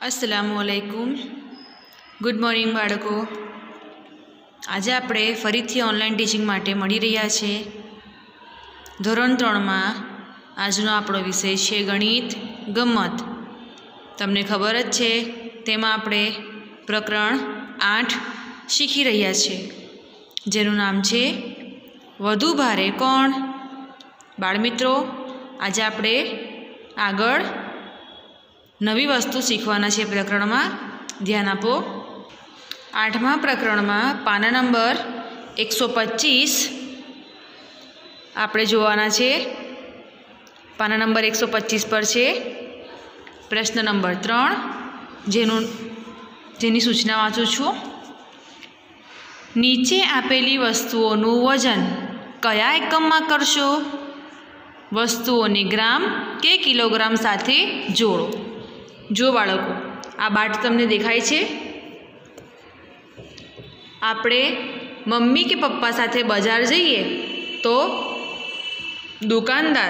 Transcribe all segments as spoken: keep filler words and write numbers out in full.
अस्सलामुअलैकुम good morning बाळको। आज आपणे फरीथी ऑनलाइन टीचिंग माटे मळी रह्या छे। धोरण त्रण में आजनो आपणो विषय छे गणित गम्मत। तमने खबर ज छे तेमां आपणे प्रकरण आठ शीखी रह्या छे, जेनुं नाम छे वधु भारे कोण। बाळमित्रो, आज आपणे आगळ नवी वस्तु शीखवाना छे। प्रकरण में ध्यान आपो। आठमा प्रकरण में पाना नंबर एक सौ पच्चीस आपणे जोवाना छे। पाना नंबर एक सौ पच्चीस पर छे प्रश्न नंबर त्रण, जेनुं जेनी सूचना वाँचू छूं। नीचे आपेली वस्तुओनुं वजन कया एकममां करशो? वस्तुओने ग्राम के किलोग्राम साथे जोड़ो। जो बाळको, आ बाट तमने देखाय छे। आपणे मम्मी के पप्पा साथे बजार जईए तो दुकानदार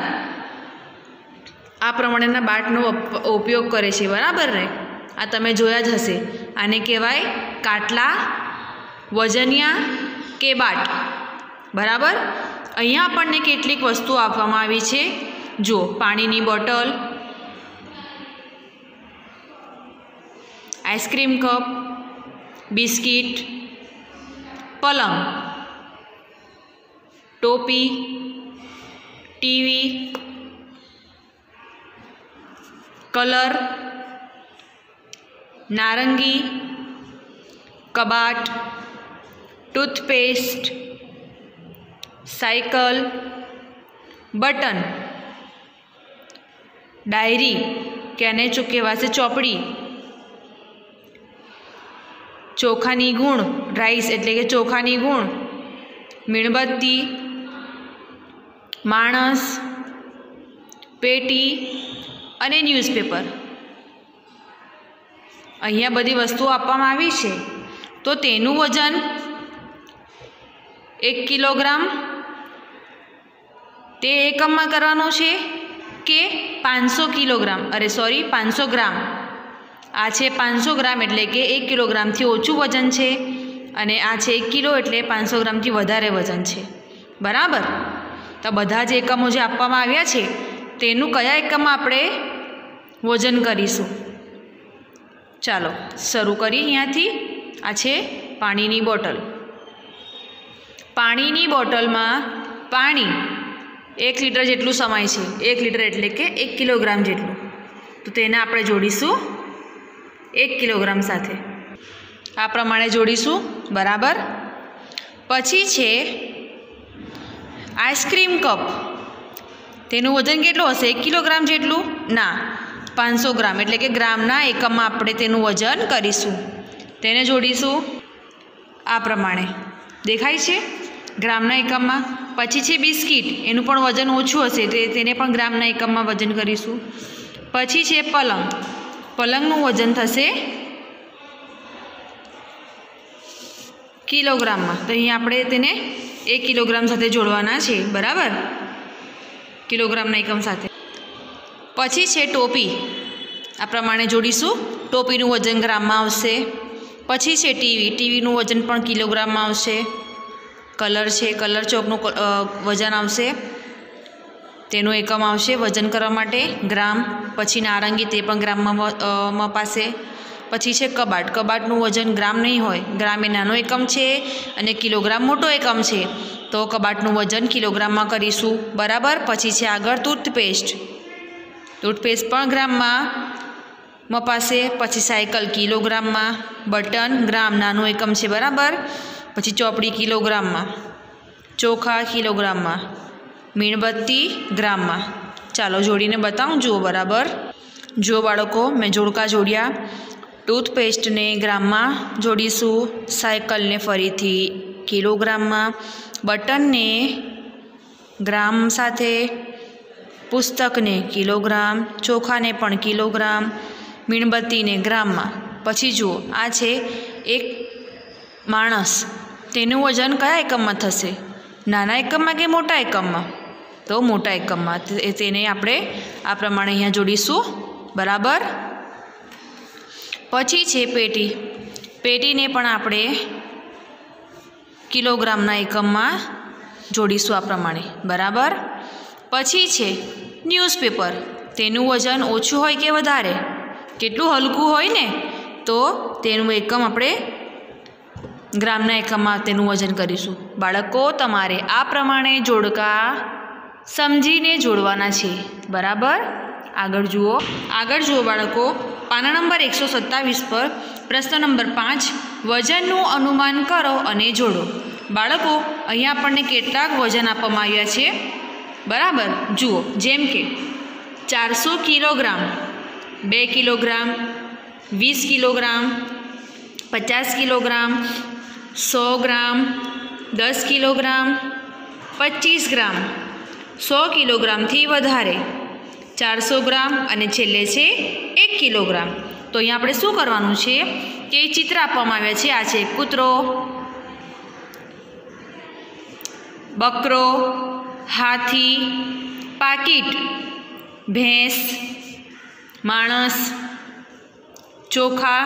आ प्रमाणेना बाटनो उपयोग करे छे, बराबर ने? आ तमे जोया ज हशे। आने कहेवाय काटला, वजनिया के बाट, बराबर। अहींया आपणने केटलीक वस्तु आपवामां आवी छे। जो पाणीनी बोटल, आइसक्रीम कप, बिस्किट, पलंग, टोपी, टीवी, कलर, नारंगी, कबाट, टूथपेस्ट, साइकल, बटन, डायरी कहने कहेवाशे चोपड़ी, चोखानी गुण राइस एटले के चोखानी गुण, मीणबत्ती, माणस, पेटी अने न्यूज़पेपर। अहींया बधी वस्तुओ आपवामां आवी छे, तो तेनुं वजन एक किलोग्राम ते एकममां करवानुं छे के पांच सौ किलोग्राम अरे सॉरी पांच सौ ग्राम। आ छे पांच सौ ग्राम एटले के एक किलोग्राम थी ओछुं वजन छे, अने आ छे एक किलो एटले पांच सौ ग्राम थी वधारे वजन छे, बराबर। तो बधा ज एकमो जे आपवामां आव्या छे तेनुं कया एकममां आपणे वजन करीशुं। चालो शरू करी। अहींयाथी आ छे पाणीनी बोटल। पाणीनी बोटलमां पाणी एक लीटर जेटलुं समाय छे। एक लीटर एटले के एक किलोग्राम जेटलुं। तो तेने आपणे जोड़ीशुं एक किलोग्राम साथे। आ प्रमाणे जोड़ीशुं, बराबर। पछी छे आइसक्रीम कप। तेनुं वजन केटलुं हशे? एक किलोग्राम जेटलुं? ना, पांच सौ ग्राम एटले के ग्रामना एकममां आपणे तेनुं वजन करीशुं। तेने जोड़ीशुं आ प्रमाणे। देखाय छे? ग्रामना एकममां। पछी छे बिस्किट। एनुं पण वजन ओछुं हशे, तेने पण ग्रामना एकममां वजन करीशुं। पछी छे पलंग। पलंगनुं वजन थशे किलोग्राम में। तो अहीं आपणे तेने एक किलोग्राम साथे जोड़वाना छे, बराबर, किलोग्रामना एकम साथे। पछी छे टोपी। आ प्रमाणे जोड़ीशुं। टोपीनुं वजन ग्राम में आवशे। पछी छे टीवी। टीवीनुं वजन पण किलोग्राम में आवशे। कलर छे, कलर चौकनुं वजन आवशे, तेनुं एकम आवशे वजन करवा माटे ग्राम। पछी नारंगी, ते पण ग्राम में मपाशे। पछी छे कबाट। कबाटनुं वजन ग्राम नहीं होय, ग्राम ए नानो एकम छे अने किलोग्राम मोटो एकम छे, तो कबाटनुं वजन किलोग्राम में करीशुं, बराबर। पछी छे आगळ टूथपेस्ट। टूथपेस्ट पण ग्राम में मपाशे। पछी साइकल किलोग्राम में। बटन ग्राम नानो एकम छे, बराबर। पछी चोपड़ी किलोग्राम में। चोखा किलोग्राम में। मीणबत्ती ग्राम में। चालो जोड़ीने बताऊँ, जुओ, बराबर। जो बाळको, मैं जोड़का जोड़्या। टूथपेस्ट ने ग्राम में जोड़ीशुं। साइकल ने फरीथी किलोग्राम में। बटन ने ग्राम साथे। पुस्तक ने किलोग्राम। चोखा ने पण किलोग्राम। मीणबत्ती ने ग्राम में। पछी जुओ, आ छे एक माणस। तेनुं वजन कया एकम में थशे? नाना एकम में के मोटा एकम में? तो मोटा एकम में। तेने आपणे आ प्रमाणे अहींया जोड़ीशुं, बराबर। પછી છે પેટી. પેટીને પણ આપણે કિલોગ્રામના એકમમાં જોડીશું આ પ્રમાણે, બરાબર. પછી છે ન્યૂઝપેપર. તેનું વજન ઓછું હોય કે વધારે? કેટલું હલકું હોય ને, તો તેનું એકમ આપણે ગ્રામના એકમમાં તેનું વજન કરીશું. બાળકો, તમારે આ પ્રમાણે જોડકા સમજીને જોડવાના છે, બરાબર. આગળ જુઓ. આગળ જુઓ બાળકો, પાના નંબર એકસો સત્તાવીસ પર પ્રશ્ન નંબર પાંચ, વજનનું અનુમાન કરો અને જોડો. બાળકો, અહીંયા આપણને કેટલાક વજન આપવામાં આવ્યા છે, બરાબર. જુઓ, જેમ કે ચારસો કિલોગ્રામ, બે કિલોગ્રામ, વીસ કિલોગ્રામ, પચાસ કિલોગ્રામ, સો ગ્રામ, દસ કિલોગ્રામ, પચીસ ગ્રામ, સો કિલોગ્રામથી વધારે, ચારસો ગ્રામ અને છેલ્લે છે એક કિલોગ્રામ. તો અહીંયા આપણે શું કરવાનું છે કે ચિત્ર આપવામાં આવ્યા છે. આ છે કૂતરો, બકરો, હાથી, પાકીટ, ભેંસ, માણસ, ચોખા,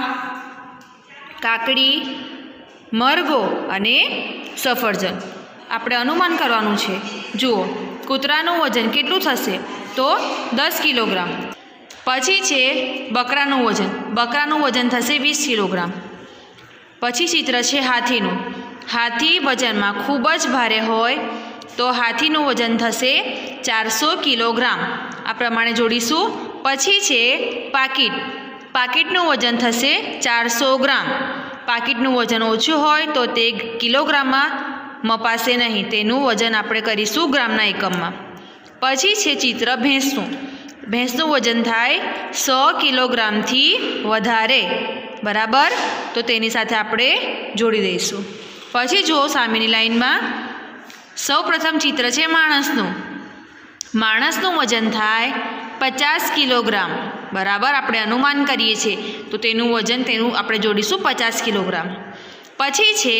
કાકડી, મરઘો અને સફરજન. આપણે અનુમાન કરવાનું છે. જુઓ, કૂતરાનું વજન કેટલું થશે? તો દસ કિલોગ્રામ. પછી છે બકરાનું વજન. બકરાનું વજન થશે વીસ કિલોગ્રામ. પછી ચિત્ર છે હાથીનું. હાથી વજનમાં ખૂબ જ ભારે હોય તો હાથીનું વજન થશે ચારસો કિલોગ્રામ. આ પ્રમાણે જોડીશું. પછી છે પાકીટ. પાકીટનું વજન થશે ચારસો ગ્રામ. પાકીટનું વજન ઓછું હોય તો તે કિલોગ્રામમાં મપાશે નહીં, તેનું વજન આપણે કરીશું ગ્રામના એકમમાં. પછી છે ચિત્ર ભેંસનું. ભેંસનું વજન થાય સો કિલોગ્રામથી વધારે, બરાબર. તો તેની સાથે આપણે જોડી દઈશું. પછી જુઓ સામેની લાઈનમાં, સૌ પ્રથમ ચિત્ર છે માણસનું. માણસનું વજન થાય પચાસ કિલોગ્રામ, બરાબર. આપણે અનુમાન કરીએ છીએ તો તેનું વજન તેનું આપણે જોડીશું પચાસ કિલોગ્રામ. પછી છે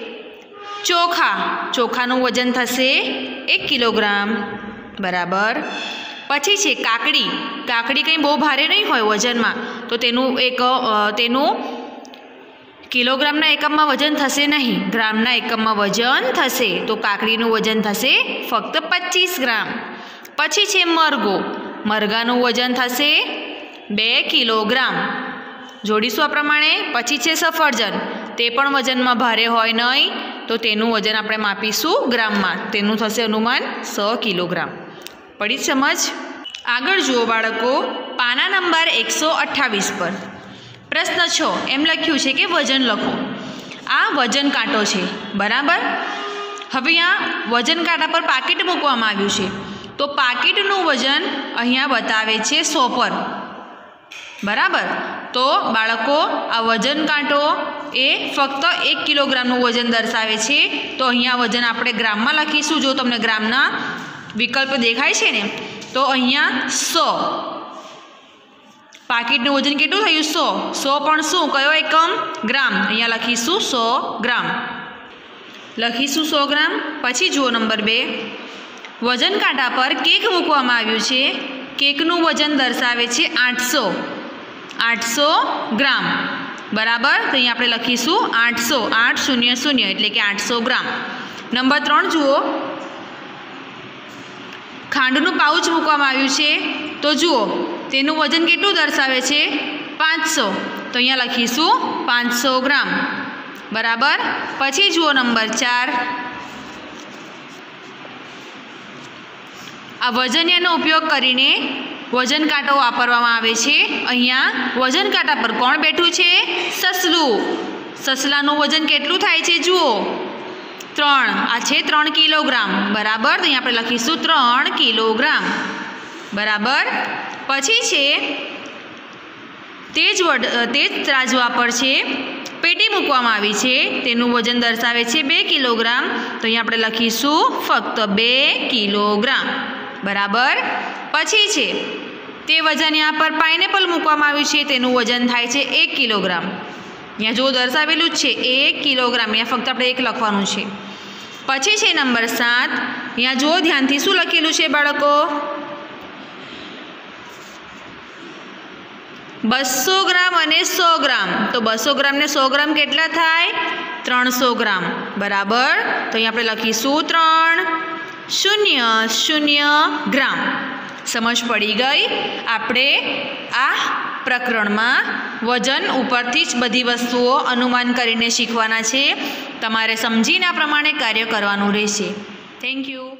ચોખા. ચોખાનું વજન થશે એક કિલોગ્રામ, બરાબર. પછી છે કાકડી. કાકડી કંઈ બહુ ભારે નહીં હોય વજનમાં, તો તેનું એક તેનું કિલોગ્રામના એકમમાં વજન થશે નહીં, ગ્રામના એકમમાં વજન થશે. તો કાકડીનું વજન થશે ફક્ત પચીસ ગ્રામ. પછી છે મરઘો. મરઘાનું વજન થશે બે કિલોગ્રામ. જોડીશું આ પ્રમાણે. પછી છે સફરજન. તે પણ વજનમાં ભારે હોય નહીં, તો તેનું વજન આપણે માપીશું ગ્રામમાં. તેનું થશે અનુમાન સો કિલોગ્રામ. પડી સમજ? આગળ જુઓ બાળકો, પાના નંબર એકસો અઠ્ઠાવીસ પર પ્રશ્ન છ એમ લખ્યું છે કે વજન લખો. આ વજન કાંટો છે, બરાબર. હવે આ વજન કાંટા પર પાકીટ મૂકવામાં આવ્યું છે, તો પાકીટનું વજન અહીંયા બતાવે છે સો પર, બરાબર. તો બાળકો, આ વજન કાંટો એ ફક્ત એક કિલોગ્રામનું વજન દર્શાવે છે. તો અહીંયા વજન આપણે ગ્રામમાં લખીશું. જો તમને ગ્રામના વિકલ્પ દેખાય છે ને, તો અહીંયા સો. પાકીટનું વજન કેટલું થયું? સો. સો પણ શું, કયો એકમ? ગ્રામ. અહીંયા લખીશું સો ગ્રામ. લખીશું સો ગ્રામ. પછી જુઓ નંબર બે, વજન કાંટા પર કેક મૂકવામાં આવ્યું છે. કેકનું વજન દર્શાવે છે આઠસો. આઠસો ગ્રામ, બરાબર. તો અહીંયા આપણે લખીશું આઠસો. આઠ શૂન્ય શૂન્ય એટલે કે આઠસો ગ્રામ. નંબર ત્રણ જુઓ, ખાંડનું પાઉચ મૂકવામાં આવ્યું છે. તો જુઓ, તેનું વજન કેટલું દર્શાવે છે? પાંચસો. તો અહીંયા લખીશું પાંચસો ગ્રામ, બરાબર. પછી જુઓ નંબર ચાર, આ વજનિયાનો ઉપયોગ કરીને વજન કાંટો વાપરવામાં આવે છે. અહીંયા વજન કાંટા પર કોણ બેઠું છે? સસલું. સસલાનું વજન કેટલું થાય છે? જુઓ, ત્રણ. આ છે ત્રણ કિલોગ્રામ, બરાબર. તો અહીંયા આપણે લખીશું ત્રણ કિલોગ્રામ, બરાબર. પછી છે તે જ વડ તે જ ત્રાજવા પર છે પેટી મૂકવામાં આવી છે. તેનું વજન દર્શાવે છે બે કિલોગ્રામ. તો અહીંયા આપણે લખીશું ફક્ત બે કિલોગ્રામ, બરાબર. પછી છે તે વજનિયા પર પાઇનેપલ મૂકવામાં આવ્યું છે. તેનું વજન થાય છે એક કિલોગ્રામ. અહીંયા જો દર્શાવેલું જ છે એક કિલોગ્રામ, અહીંયા ફક્ત આપણે એક લખવાનું છે. પછી છે નંબર સાત. અહીંયા જો ધ્યાનથી શું લખેલું છે બાળકો? બસો ગ્રામ અને સો ગ્રામ, તો બસો ગ્રામ ને સો ગ્રામ કેટલા થાય? ત્રણસો ગ્રામ, બરાબર. તો અહીં આપણે લખીશું ત્રણ શૂન્ય શૂન્ય ગ્રામ. સમજ પડી ગઈ? આપણે આ પ્રકરણમાં વજન ઉપરથી જ બધી વસ્તુઓ અનુમાન કરીને શીખવાના છે. તમારે સમજીને આ પ્રમાણે કાર્ય કરવાનું રહેશે. Thank you.